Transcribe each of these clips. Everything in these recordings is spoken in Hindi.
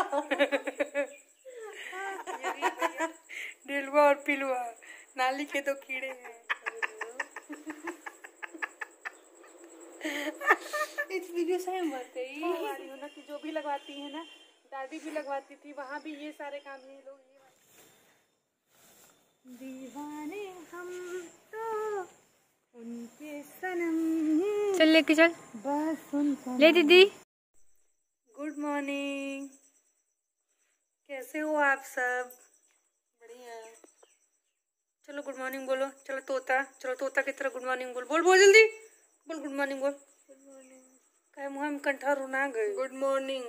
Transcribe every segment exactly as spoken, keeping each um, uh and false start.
डेलुआ और पिलुआ नाली के दो कीड़े हैं। इस वीडियो से हम बोलते ही हमारी हो ना कि जो भी लगवाती है ना, दादी भी लगवाती थी, वहाँ भी ये सारे काम ये लोग ये दीवाने हम तो उनके सनम। चल लेके चल बस उनका ले दीदी। गुड मॉर्निंग, कैसे हो आप सब? बढ़िया। चलो गुड मॉर्निंग बोलो। चलो तोता, चलो तोता की तरह गुड मॉर्निंग बोल बोल बोल जल्दी बोल। गुड मॉर्निंग बोल। Good morning. कहे मुँह में कंठा रुना गए। Good morning.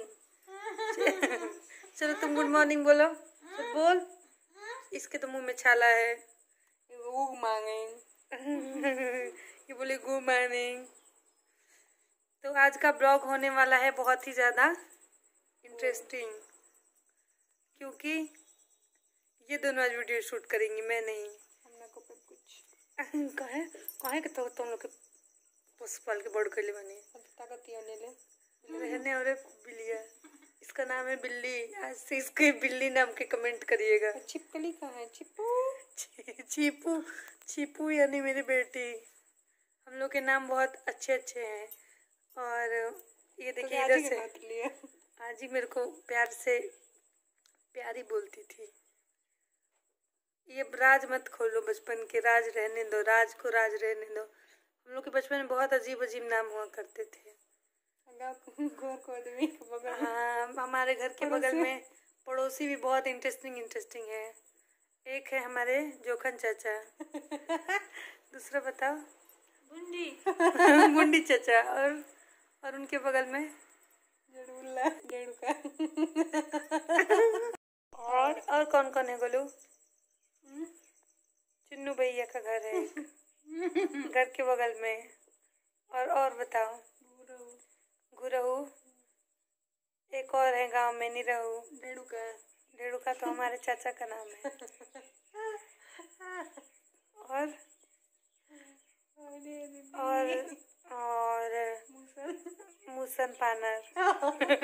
चलो तुम गुड मॉर्निंग बोलो। चल बोल। इसके तो मुंह में छाला है। Good morning. ये बोले गुड मॉर्निंग। तो आज का ब्लॉग होने वाला है बहुत ही ज़्यादा इंटरेस्टिंग, क्योंकि ये दोनों आज वीडियो शूट करेंगी, मैं नहीं। हमने को पे कुछ कहे कहे के तो तुम लोग के पशुपाल के बड़ कैले बनी ताकत होने ले रहने और बिल्लिया। इसका नाम है बिल्ली। आज से इसके बिल्ली नाम के कमेंट करिएगा। छिपकली कहाँ है? छिपू चीपू चीपू यानी मेरी बेटी। हम लोग के नाम बहुत अच्छे अच्छे हैं। और ये देखिए इधर से आज ही मेरे को प्यार से प्यारी बोलती थी। ये राज मत खोलो, बचपन के राज रहने दो, राज को राज रहने दो। हम लोग के बचपन में बहुत अजीब अजीब नाम हुआ करते थे। हाँ, हमारे घर के बगल में पड़ोसी भी बहुत इंटरेस्टिंग इंटरेस्टिंग है। एक है हमारे जोखन चाचा। दूसरा बताओ? बुंडी। बुंडी चाचा। और और उनके बगल में जड़ुल्ला जड़ुका। और और कौन कौन है गोलू? चिन्नू भैया का घर है घर के बगल में। और और बताओ? गुरहू। एक और है गांव में निरहू। ढेड़ुका। ढेड़ुका तो हमारे चाचा का नाम है। और और और मूसन पानर।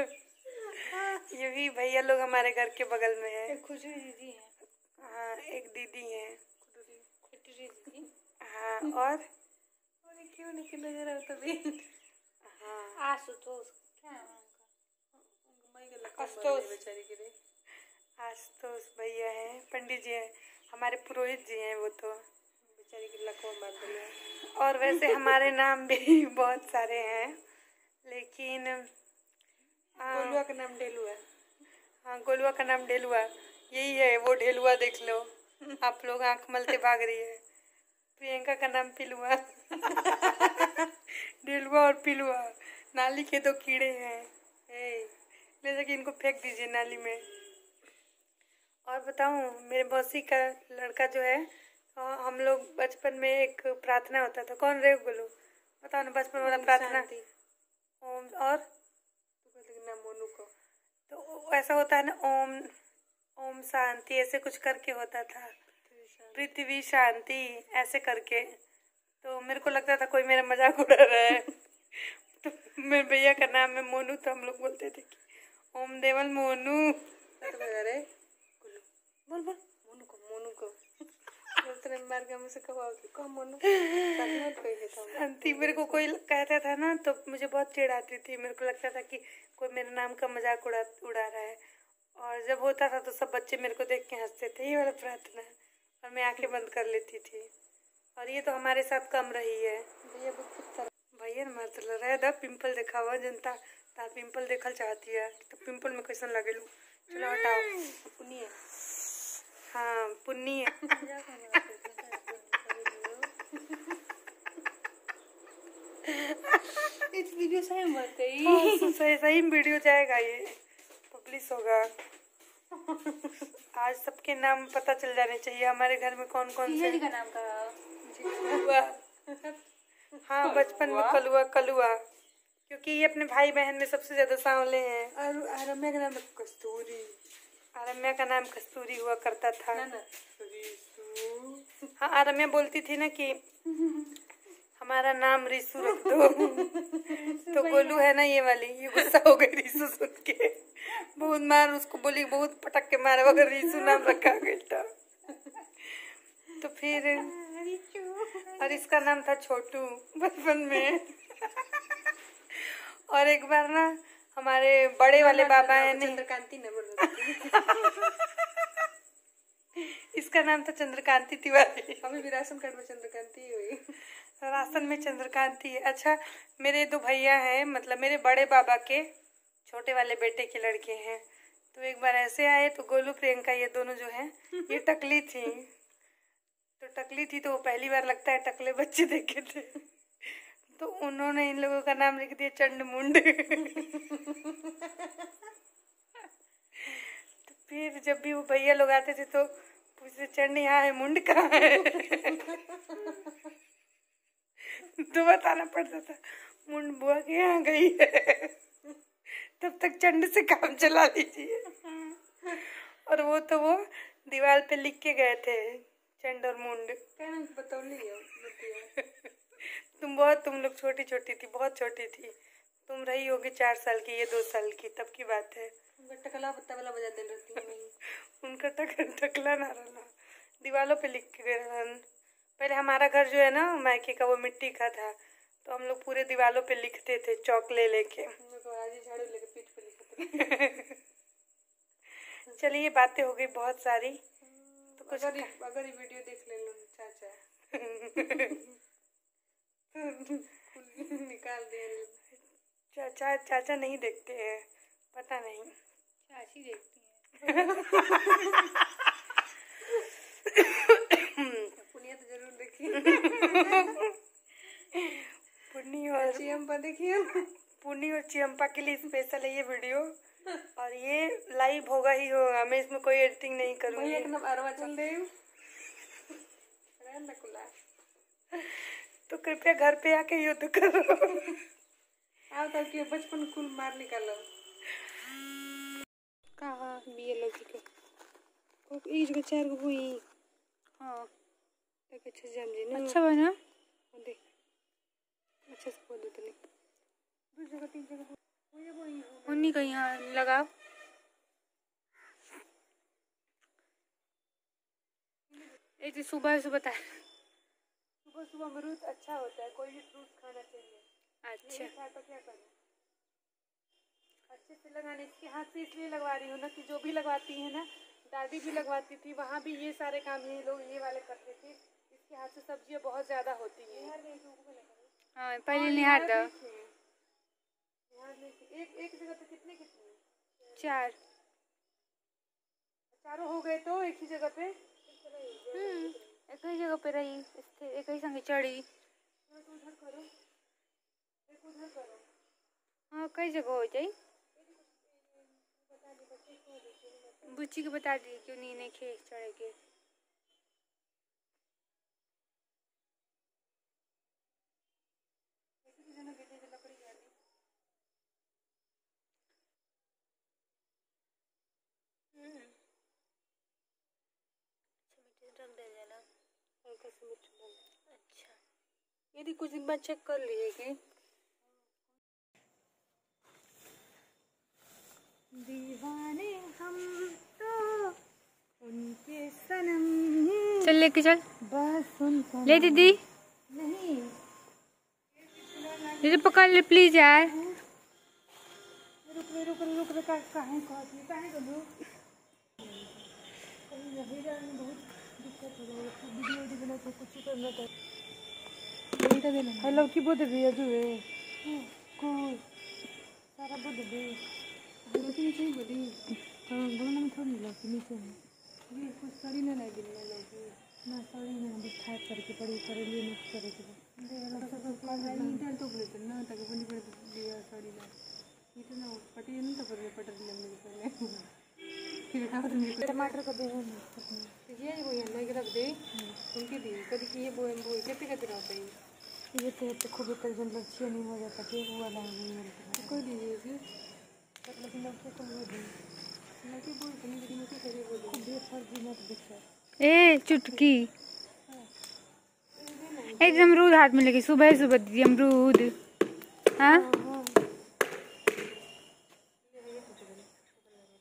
यही भैया लोग हमारे घर के बगल में है। खुशबू दीदी है। हाँ, एक दीदी है। दीदी। हाँ, और और क्यों नहीं नजर आता भी? हाँ, आशुतोष क्या है उनका? आशुतोष बेचारी के लिए। आशुतोष भैया हैं, पंडित जी हैं, हमारे पुरोहित जी हैं। वो तो बेचारी की लकवा मार दिया। और वैसे हमारे नाम भी बहुत सारे हैं, लेकिन गोलुआ का नाम ढेलुआ। हाँ, गोलुआ का नाम ढेलुआ यही है। वो ढेलुआ देख लो, आप लोग आंख मलते भाग रही है। प्रियंका का नाम पिलुआ। ढेलुआ और पिलुआ नाली के दो कीड़े हैं। ले जाके इनको फेंक दीजिए नाली में। और बताऊं, मेरे मौसी का लड़का जो है, हम लोग बचपन में एक प्रार्थना होता था। कौन रहे बोलो? बताओ ना, बचपन वाला प्रार्थना। ओम और नाम मोनू को तो ऐसा होता है ना, ओम ओम शांति ऐसे कुछ करके होता था। पृथ्वी शांति ऐसे करके। तो मेरे को लगता था कोई मेरा मजाक उड़ा रहा है। तो मेरे भैया का नाम है मोनू, तो हम लोग बोलते थे कि ओम देवल मोनू। अरे बोल बोल मोनू को मोनू को मार के मुझसे कहो मोनू शांति। मेरे को कोई कहता था ना तो मुझे बहुत चिढ़ आती थी। मेरे को लगता था कि कोई मेरे नाम का मजाक उड़ा उड़ा रहा है। और जब होता था तो सब बच्चे मेरे को देख के हंसते थे, ये वाला प्रार्थना। और मैं आंखें बंद कर लेती थी। और ये तो हमारे साथ कम रही है। भैया भैया न मार रहे दा पिंपल देखा हुआ जनता तार पिंपल देखल चाहती है तो पिंपल में कैसन लगे लू। चलो हटाओ। पुनिया। हाँ, पुन्नी है। इस वीडियो से हम बोलते ही हाँ, सही सही वीडियो जाएगा, ये पब्लिश होगा। आज सबके नाम पता चल जाने चाहिए हमारे घर में कौन कौन से। का नाम का हाँ, बचपन में कलुआ कलुआ, क्योंकि ये अपने भाई बहन में सबसे ज्यादा सांवले हैं। और आरम्या का नाम कस्तूरी। आरम्या का नाम कस्तूरी हुआ करता था। ना ना हाँ, आरम्या बोलती थी ना कि हमारा नाम रिसु रख दो। तो गोलू है ना ये वाली, ये गुस्सा हो गई रिसु सुन के। बहुत मार उसको बोली, बहुत पटक के मारे अगर रीसू नाम रखा गया था। तो फिर और इसका नाम था छोटू बचपन में। और एक बार ना हमारे बड़े वाले बाबा है नहीं, चंद्रकांति न बोल इसका नाम था चंद्रकांति तिवारी। हमें भी राशन कार्ड में चंद्रकांति हुई। राशन में चंद्रकांति है। अच्छा, मेरे दो भैया हैं, मतलब मेरे बड़े बाबा के छोटे वाले बेटे के लड़के हैं। तो एक बार ऐसे आए तो गोलू प्रियंका ये दोनों जो हैं ये टकली थी, तो टकली थी तो वो पहली बार लगता है टकले बच्चे देखे थे, तो उन्होंने इन लोगों का नाम लिख दिया चंडमुंड। तो फिर जब भी वो भैया लोग आते थे तो पूछते चंड यहाँ है, मुंड कहाँ है? तो बताना पड़ता था मुंड बुआ के यहाँ गई है, तब तक चंड से काम चला लीजिए। और वो तो वो दीवार पे लिख के गए थे चंड और मुंड। बतौली तुम बहुत तुम लोग छोटी छोटी थी, बहुत छोटी थी तुम, रही होगी चार साल की, ये दो साल की, तब की बात है। टकला तबला बजा दे रहती उनका टक टकला ना रहना, दीवारों पे लिख के गए। पहले हमारा घर जो है ना मायके का, वो मिट्टी का था, तो हम लोग पूरे दीवारों पे लिखते थे चौक ले लेके। झाड़ू लेके पीठ पे लिखते। चलिए बातें हो गई बहुत सारी, तो कुछ अगर अगर ये वीडियो देख ले लो चाचा निकाल दे। चाचा चाचा नहीं देखते हैं, पता नहीं, चाची देखती हैं। पुनिया तो जरूर देखिए। पुन्नी और चियम्पा देखिए। पुन्नी और चियम्पा के लिए स्पेशल है ये वीडियो, और ये लाइव होगा ही होगा, मैं इसमें कोई एडिटिंग नहीं करूँगी। एकदम अरवा चल रही हूँ। तो कृपया घर पे आके युद्ध करो। आओ ताकि बचपन कुल मार निकालो। कहाँ बिये लौकी के एक जगह चार गो हुई। हाँ एक अच्छा जाम जी ना, अच्छा बना देख, अच्छा से बोल दो तो नहीं, दो जगह तीन जगह उन्हीं का यहाँ लगाओ। एक सुबह सुबह बता, सुबह सुबह अमरूद अच्छा होता है, कोई भी फ्रूट खाना चाहिए। अच्छा तो क्या करूँ, अच्छे से लगाने, इसके हाथ से इसलिए लगवा रही हूँ ना कि जो भी लगवाती है ना, दादी भी लगवाती थी, वहाँ भी ये सारे काम ये लोग ये वाले करते थे। इसके हाथ से सब्जियाँ बहुत ज़्यादा होती हैं। हाँ पहले निहार दो। एक एक जगह पे कितने कितने चार चारों हो गए तो एक ही जगह पे, हम्म एक ही जगह पे रही, एक ही संगे चढ़ी। उधर करो, एक उधर करो। हाँ कई जगह हो जाए, बुच्ची को बता दी क्यों नहीं नहीं खे चढ़े के। अच्छा यदि कुछ दिन बाद चेक कर लिए कि दीवाने हम तो उनके सनम। चल लेके चल बस उनको ले दीदी, नहीं दीदी पकड़ ले प्लीज यार। रुक रुक रुक रुक रुक काहे कहती काहे गलू बहुत दिक्कत हो रही है, वीडियो वीडियो बना तो कुछ करना था। हेलो की बोल रही है जो है को सारा बोल दे लेकिन नीचे ही बोली। हाँ दोनों में थोड़ी लौकी नीचे है, ये कुछ साड़ी ना लगी ना लौकी ना साड़ी ना बस खाए करके पड़ी करे लिए नहीं करे के इधर तो बोले तो ना तक बनी पड़े दिया साड़ी ना इतना पटी नहीं तो पर पटर लंबे पहले फिर टमाटर का बेहन ये वो यहाँ लग रख दे उनकी दी कभी कि ये बोए बोए कितने कितने रहते हैं ये तो खूब तक जन लक्ष्य नहीं हो जाता कि वो वाला है कोई दीजिए जी लेकिन लक्ष्य तो हो दी लड़की बोल नहीं लेकिन मुझे कभी बोल खूब बेफर्जी मत दिखा ए चुटकी एक अमरूद हाथ में लेके सुबह सुबह दीदी अमरूद। हाँ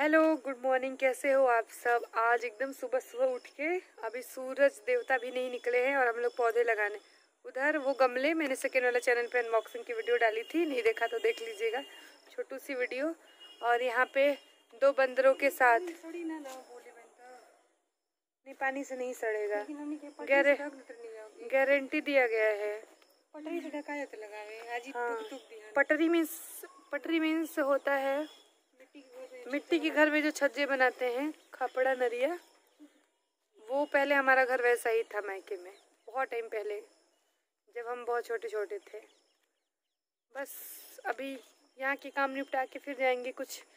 हेलो, गुड मॉर्निंग, कैसे हो आप सब। आज एकदम सुबह सुबह उठ के, अभी सूरज देवता भी नहीं निकले हैं और हम लोग पौधे लगाने। उधर वो गमले मैंने सेकेंड वाला चैनल पे अनबॉक्सिंग की वीडियो डाली थी, नहीं देखा तो देख लीजिएगा, छोटू सी वीडियो। और यहाँ पे दो बंदरों के साथ नहीं, पानी से नहीं सड़ेगा, गारंटी दिया गया है। पटरी से ढकाया तो लगावे आज ही हाँ, टूक टूक दिया। पटरी मीन्स पटरी मीन्स होता है मिट्टी के घर में जो छज्जे बनाते हैं, खपड़ा नरिया। वो पहले हमारा घर वैसा ही था मायके में, बहुत टाइम पहले जब हम बहुत छोटे छोटे थे। बस अभी यहाँ के काम निपटा के फिर जाएंगे कुछ